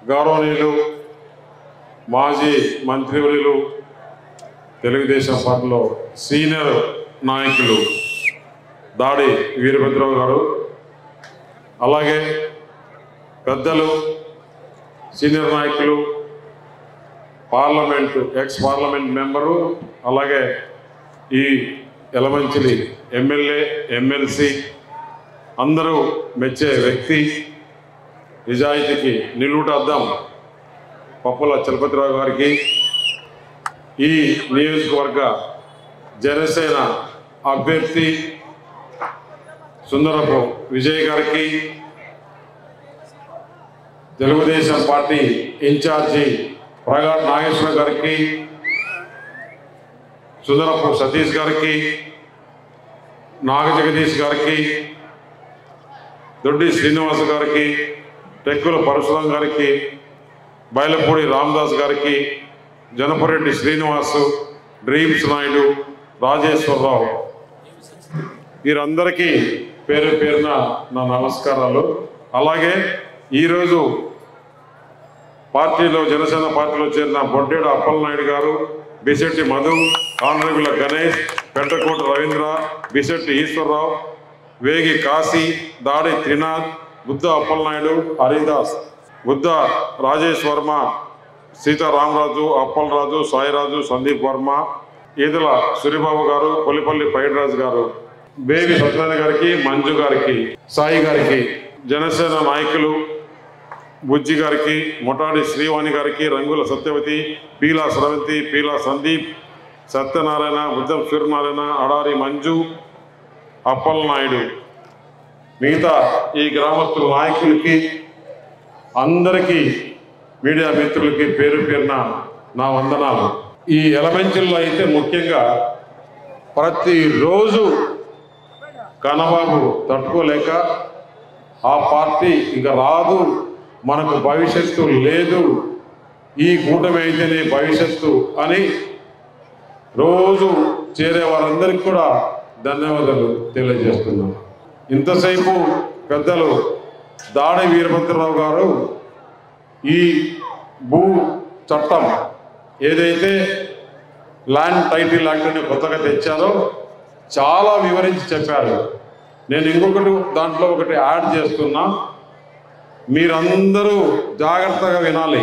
గౌరవనీయులు మాజీ మంత్రివర్యులు తెలుగుదేశం పార్టీలో సీనియర్ నాయకులు దాడి వీరభద్రరావు గారు, అలాగే పెద్దలు సీనియర్ నాయకులు పార్లమెంటు ఎక్స్ పార్లమెంట్ మెంబరు, అలాగే ఈ ఎలమంచిలి ఎమ్మెల్యే ఎమ్మెల్సీ అందరూ మెచ్చే వ్యక్తి, నిజాయితీకి నిలువుటద్దాం పప్పుల చలపతిరావు గారికి, ఈ నియోజకవర్గ జనసేన అభ్యర్థి సుందరపు విజయ్ గారికి, తెలుగుదేశం పార్టీ ఇన్ఛార్జి ప్రగాఢ్ నాగేశ్వర గారికి, సుందరపు సతీష్ గారికి, నాగ జగదీష్ గారికి, దొడ్డి శ్రీనివాస్ గారికి, టెక్కుల పరశురాం గారికి, బయలపూడి రామదాస్ గారికి, జనపరెడ్డి శ్రీనివాసు, డ్రీమ్స్ నాయుడు, రాజేశ్వరరావు, వీరందరికీ పేరు పేరున నా నమస్కారాలు. అలాగే ఈరోజు పార్టీలో జనసేన పార్టీలో చేరిన బొడ్డేడు అప్పలనాయుడు గారు, బిశెట్టి మధు, కాన్రెగుల గణేష్, పెంటకోట రవీంద్ర, బిశెట్టి ఈశ్వరరావు, వేగి కాశీ, దాడి త్రినాథ్, బుద్ధ అప్పలనాయుడు, హరిదాస్, బుద్ధ రాజేష్ వర్మ, సీతారామరాజు, అప్పలరాజు, సాయిరాజు, సందీప్ వర్మ, ఈదుల సూరిబాబు గారు, కొల్లిపల్లి పైడిరాజు గారు, బేబీ సత్యనారాయణ గారికి, మంజు గారికి, సాయి గారికి, జనసేన నాయకులు బుజ్జి గారికి, మొటాడి శ్రీవాణి గారికి, రంగుల సత్యవతి, పీలా స్రవంతి, పీలా సందీప్, సత్యనారాయణ, బుద్ధం సూర్యనారాయణ, అడారి మంజు, అప్పలనాయుడు, మిగతా ఈ గ్రామస్తుల నాయకులకి అందరికీ మీడియా మిత్రులకి పేరు పేరున నా వందనాలు. ఈ ఎలమంచిల్లో అయితే ముఖ్యంగా ప్రతిరోజు కన్నబాబు తట్టుకోలేక ఆ పార్టీ ఇక రాదు, మనకు భవిష్యత్తు లేదు, ఈ కూటమి అయితేనే భవిష్యత్తు అని రోజు చేరే వారందరికీ కూడా ధన్యవాదాలు తెలియజేస్తున్నాను. ఇంతసేపు పెద్దలు దాడి వీరభద్రరావు గారు ఈ భూ చట్టం ఏదైతే ల్యాండ్ టైటిల్ యాక్ట్ని కొత్తగా తెచ్చారో చాలా వివరించి చెప్పారు. నేను ఇంకొకటి దాంట్లో ఒకటి యాడ్ చేస్తున్నా, మీరందరూ జాగ్రత్తగా వినాలి.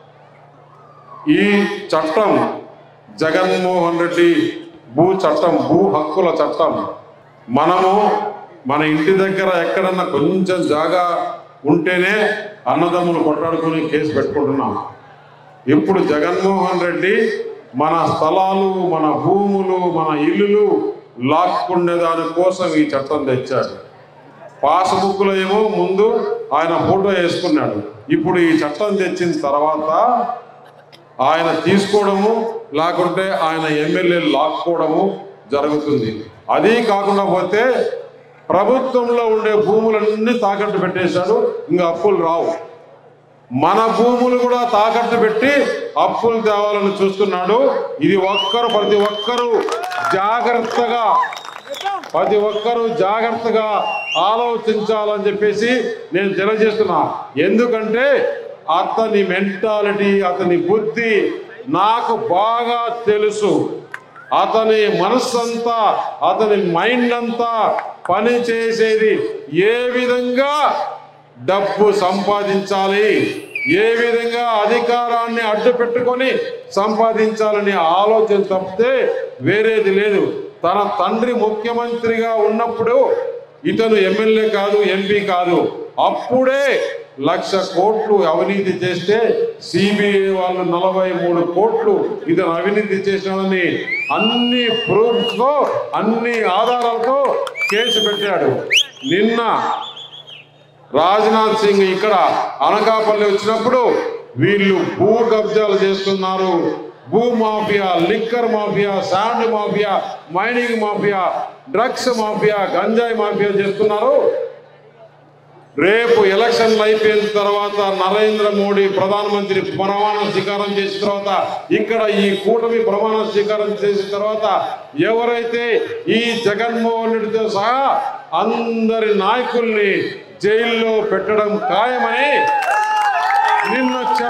ఈ చట్టం జగన్మోహన్ రెడ్డి భూ చట్టం, భూ హక్కుల చట్టం. మనము మన ఇంటి దగ్గర ఎక్కడన్నా కొంచెం జాగా ఉంటేనే అన్నదమ్ములు కొట్టాడుకుని కేసు పెట్టుకుంటున్నాం. ఇప్పుడు జగన్మోహన్ రెడ్డి మన స్థలాలు, మన భూములు, మన ఇల్లులు లాక్కుండే దానికోసం ఈ చట్టం తెచ్చాడు. పాస్బుక్లో ఏమో ముందు ఆయన ఫోటో వేసుకున్నాడు. ఇప్పుడు ఈ చట్టం తెచ్చిన తర్వాత ఆయన తీసుకోవడము, లేకుంటే ఆయన ఎమ్మెల్యేలు లాక్కోవడము జరుగుతుంది. అది కాకుండా పోతే ప్రభుత్వంలో ఉండే భూములన్నీ తాకట్టు పెట్టేశాడు, ఇంకా అప్పులు రావు. మన భూములు కూడా తాకట్టు పెట్టి అప్పులు తేవాలని చూస్తున్నాడు. ఇది ప్రతి ఒక్కరూ జాగ్రత్తగా ఆలోచించాలని చెప్పేసి నేను తెలియజేస్తున్నా. ఎందుకంటే అతని మెంటాలిటీ, అతని బుద్ధి నాకు బాగా తెలుసు. అతని మనస్సంతా, అతని మైండ్ అంతా పని చేసేది ఏ విధంగా డబ్బు సంపాదించాలి, ఏ విధంగా అధికారాన్ని అడ్డు పెట్టుకొని సంపాదించాలని ఆలోచన తప్పితే వేరేది లేదు. తన తండ్రి ముఖ్యమంత్రిగా ఉన్నప్పుడు ఇతను ఎమ్మెల్యే కాదు, ఎంపీ కాదు, అప్పుడే 1,00,000 కోట్లు అవినీతి చేస్తే సిబిఐ వాళ్ళు 43 కోట్లు ఇతను అవినీతి చేసినాడని అన్ని ప్రూఫ్స్తో, అన్ని ఆధారాలతో కేసు పెట్టాడు. నిన్న రాజ్నాథ్ సింగ్ ఇక్కడ అనకాపల్లి వచ్చినప్పుడు వీళ్ళు భూ కబ్జాలు చేస్తున్నారు, భూ mafia, liquor mafia, sand mafia, mining mafia, drugs mafia, గంజాయి మాఫియా చేస్తున్నారు. రేపు ఎలక్షన్లు అయిపోయిన తర్వాత నరేంద్ర మోడీ ప్రధానమంత్రి ప్రమాణ స్వీకారం చేసిన తర్వాత, ఇక్కడ ఈ కూటమి ప్రమాణ స్వీకారం చేసిన తర్వాత ఎవరైతే ఈ జగన్మోహన్ రెడ్డితో సహా అందరి నాయకుల్ని జైల్లో పెట్టడం ఖాయమని నిన్న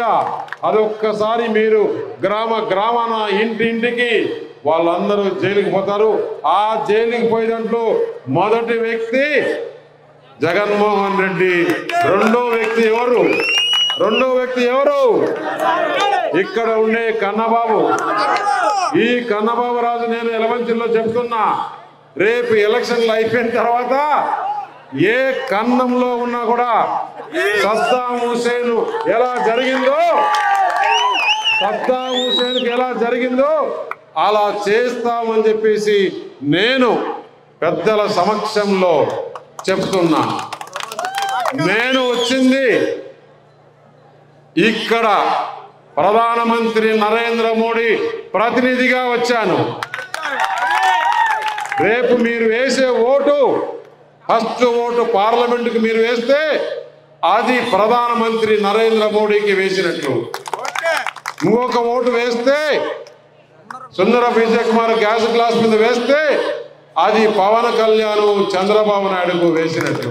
అదొక్కసారి మీరు గ్రామాన ఇంటింటికి వాళ్ళందరూ జైలుకి పోతారు. ఆ జైలుకి పోయే దాంట్లో మొదటి వ్యక్తి జగన్మోహన్ రెడ్డి. రెండో వ్యక్తి ఎవరు? ఇక్కడ ఉండే కన్నబాబు. ఈ కన్నబాబు రాజు నేను ఎలమంచిలో చెప్తున్నా, రేపు ఎలక్షన్లు అయిపోయిన తర్వాత ఏ కన్నంలో ఉన్నా కూడా సద్దాం హుసేన్ ఎలా జరిగిందో అలా చేస్తామని చెప్పేసి నేను పెద్దల సమక్షంలో చెప్తున్నా. నేను వచ్చింది ఇక్కడ ప్రధానమంత్రి నరేంద్ర మోడీ ప్రతినిధిగా వచ్చాను. రేపు మీరు వేసే ఓటు, ఫస్ట్ ఓటు పార్లమెంటుకి మీరు వేస్తే అది ప్రధానమంత్రి నరేంద్ర మోడీకి వేసినట్లు. ఇంకొక ఓటు వేస్తే సుందర విజయ్ కుమార్ గ్యాస్ గ్లాస్ మీద వేస్తే అది పవన్ కళ్యాణ్ చంద్రబాబు నాయుడుకు వేసినట్లు.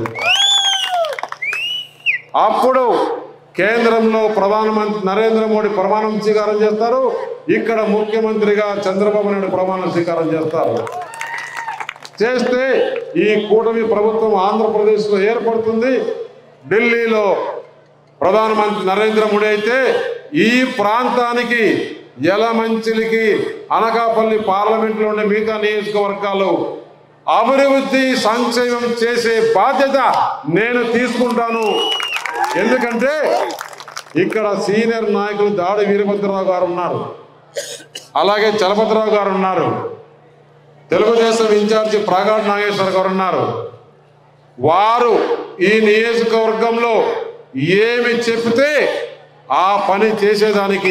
అప్పుడు కేంద్రంలో ప్రధానమంత్రి నరేంద్ర మోడీ ప్రమాణ స్వీకారం చేస్తారు, ఇక్కడ ముఖ్యమంత్రిగా చంద్రబాబు నాయుడు ప్రమాణ స్వీకారం చేస్తారు. చేస్తే ఈ కూటమి ప్రభుత్వం ఆంధ్రప్రదేశ్లో ఏర్పడుతుంది. ఢిల్లీలో ప్రధానమంత్రి నరేంద్ర మోడీ అయితే ఈ ప్రాంతానికి యలమంచిలికి అనకాపల్లి పార్లమెంట్లో ఉండే మిగతా నియోజకవర్గాలు అభివృద్ధి సంక్షేమం చేసే బాధ్యత నేను తీసుకుంటాను. ఎందుకంటే ఇక్కడ సీనియర్ నాయకులు దాడి వీరభద్రరావు గారు ఉన్నారు, అలాగే చలపతిరావు గారు ఉన్నారు, తెలుగుదేశం ఇన్ఛార్జి ప్రాగాఢ నాగేశ్వర గారు ఉన్నారు. వారు ఈ నియోజకవర్గంలో ఏమి చెప్తే ఆ పని చేసేదానికి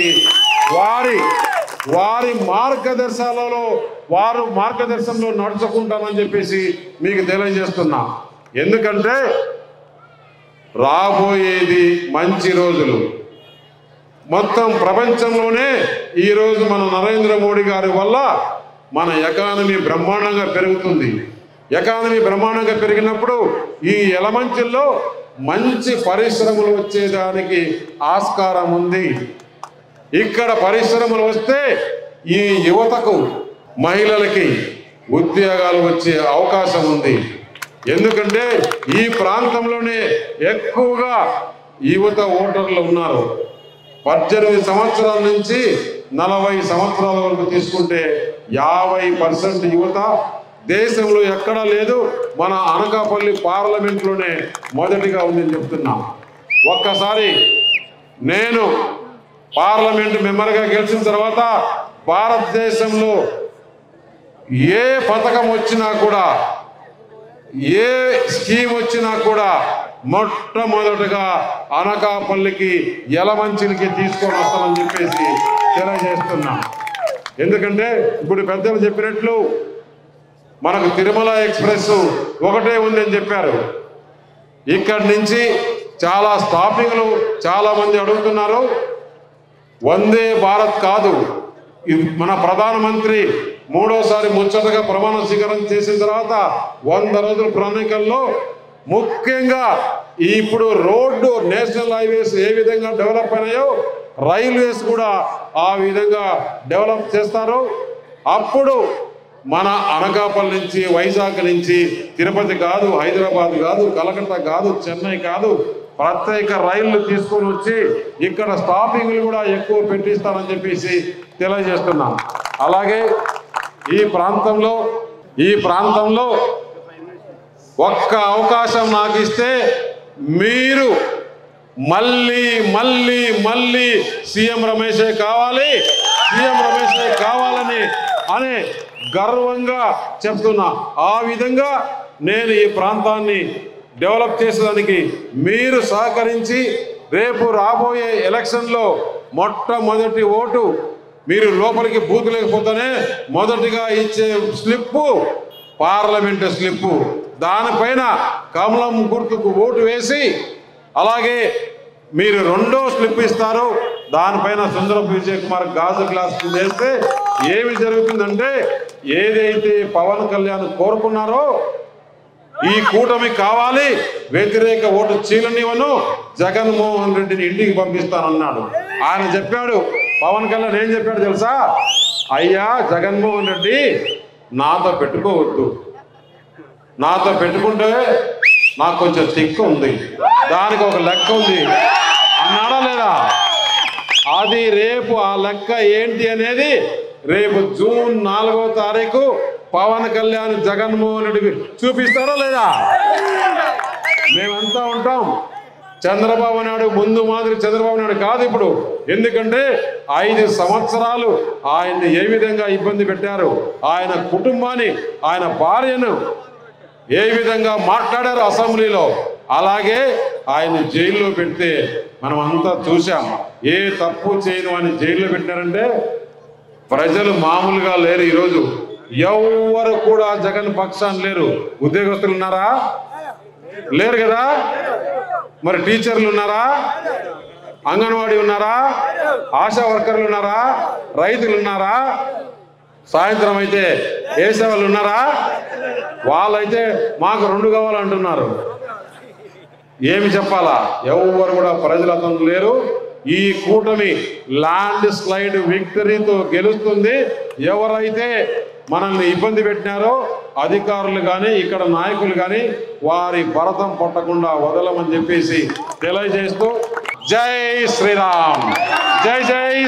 వారి మార్గదర్శనంలో నడుచుకుంటానని చెప్పేసి మీకు తెలియజేస్తున్నా. ఎందుకంటే రాబోయేది మంచి రోజులు. మొత్తం ప్రపంచంలోనే ఈరోజు మన నరేంద్ర మోడీ గారి వల్ల మన ఎకానమీ బ్రహ్మాండంగా పెరుగుతుంది. ఎకానమీ బ్రహ్మాండంగా పెరిగినప్పుడు ఈ యలమంచిల్లో మంచి పరిశ్రమలు వచ్చేదానికి ఆస్కారం ఉంది. ఇక్కడ పరిశ్రమలు వస్తే ఈ యువతకు, మహిళలకి ఉద్యోగాలు వచ్చే అవకాశం ఉంది. ఎందుకంటే ఈ ప్రాంతంలోనే ఎక్కువగా యువత ఓటర్లు ఉన్నారు. 18 సంవత్సరాల నుంచి 40 సంవత్సరాల వరకు తీసుకుంటే 50% యువత దేశంలో ఎక్కడా లేదు. మన అనకాపల్లి పార్లమెంట్లోనే మొదటిగా ఉందని చెప్తున్నా. ఒక్కసారి నేను పార్లమెంట్ మెంబర్గా గెలిచిన తర్వాత భారతదేశంలో ఏ పథకం వచ్చినా కూడా, ఏ స్కీమ్ వచ్చినా కూడా మొట్టమొదటిగా అనకాపల్లికి, యలమంచిలికి తీసుకొని వస్తామని చెప్పేసి తెలియజేస్తున్నా. ఎందుకంటే ఇప్పుడు పెద్దలు చెప్పినట్లు మనకు తిరుమల ఎక్స్ప్రెస్ ఒకటే ఉందని చెప్పారు. ఇక్కడి నుంచి చాలా స్టాపింగ్లు చాలా మంది అడుగుతున్నారు. వందే భారత్ కాదు, ఇది మన ప్రధానమంత్రి మూడోసారి ముచ్చటగా ప్రమాణ స్వీకారం చేసిన తర్వాత 100 రోజుల ప్రణాళికల్లో ముఖ్యంగా ఇప్పుడు రోడ్డు, నేషనల్ హైవేస్ ఏ విధంగా డెవలప్ అయినాయో రైల్వేస్ కూడా ఆ విధంగా డెవలప్ చేస్తారు. అప్పుడు మన అనకాపల్లి నుంచి, వైజాగ్ నుంచి తిరుపతి కాదు, హైదరాబాద్ కాదు, కలకత్తా కాదు, చెన్నై కాదు, ప్రత్యేక రైళ్లు తీసుకొని వచ్చి ఇక్కడ స్టాపింగ్లు కూడా ఎక్కువ పెట్టిస్తానని చెప్పేసి తెలియజేస్తున్నాం. అలాగే ఈ ప్రాంతంలో ఒక్క అవకాశం నాకు ఇస్తే మీరు మళ్ళీ మళ్ళీ మళ్ళీ సీఎం రమేషే కావాలని అనే గర్వంగా చెప్తున్నా. ఆ విధంగా నేను ఈ ప్రాంతాన్ని డెవలప్ చేసేదానికి మీరు సహకరించి రేపు రాబోయే ఎలక్షన్లో మొట్టమొదటి ఓటు మీరు లోపలికి బూత్ లేకపోతేనే మొదటిగా ఇచ్చే స్లిప్పు పార్లమెంటు స్లిప్పు. దానిపైన కమలం గుర్తుకు ఓటు వేసి, అలాగే మీరు రెండో స్లిప్ ఇస్తారు, దానిపైన సుందర విజయ్ కుమార్ గాజు గ్లాస్ వేస్తే ఏమి జరుగుతుందంటే ఏదైతే పవన్ కళ్యాణ్ కోరుకున్నారో ఈ కూటమి కావాలి, వ్యతిరేక ఓటు చీలనివ్వను, జగన్మోహన్ రెడ్డిని ఇంటికి పంపిస్తానన్నాడు. ఆయన చెప్పాడు. పవన్ కళ్యాణ్ ఏం చెప్పాడు తెలుసా? అయ్యా జగన్మోహన్ రెడ్డి నాతో పెట్టుకోవద్దు, నాతో పెట్టుకుంటే నాకు కొంచెం తిక్కు ఉంది, దానికి ఒక లెక్క ఉంది అన్నాడా లేదా? అది రేపు ఆ లెక్క ఏంటి అనేది రేపు జూన్ 4వ తారీఖు పవన్ కళ్యాణ్ జగన్మోహన్ రెడ్డికి చూపిస్తారా లేదా? మేమంతా ఉంటాం. చంద్రబాబు నాయుడు ముందు మాదిరి చంద్రబాబు నాయుడు కాదు ఇప్పుడు. ఎందుకంటే 5 సంవత్సరాలు ఆయన్ని ఏ విధంగా ఇబ్బంది పెట్టారు, ఆయన కుటుంబాన్ని, ఆయన భార్యను ఏ విధంగా మాట్లాడారు అసెంబ్లీలో, అలాగే ఆయన జైల్లో పెడితే మనం అంతా చూసాం. ఏ తప్పు చేయను అని జైల్లో పెట్టారంటే ప్రజలు మామూలుగా లేరు. ఈరోజు ఎవరు కూడా జగన్ పక్షాన్ని లేరు. ఉద్యోగస్తులు ఉన్నారా? లేరు కదా. మరి టీచర్లు ఉన్నారా? అంగన్వాడీ ఉన్నారా? ఆశా వర్కర్లు ఉన్నారా? రైతులు ఉన్నారా? సాయంత్రం అయితే వేసే వాళ్ళు ఉన్నారా? వాళ్ళైతే మాకు 2 కావాలంటున్నారు. ఏమి చెప్పాలా? ఎవరు కూడా ప్రజలతో లేరు. ఈ కూటమి ల్యాండ్ స్లైడ్ విక్టరీతో గెలుస్తుంది. ఎవరైతే మనల్ని ఇబ్బంది పెట్టినారో అధికారులు కానీ ఇక్కడ నాయకులు కానీ వారి భరతం పట్టకుండా వదలమని చెప్పేసి తెలియజేస్తూ జై శ్రీరామ్, జై జై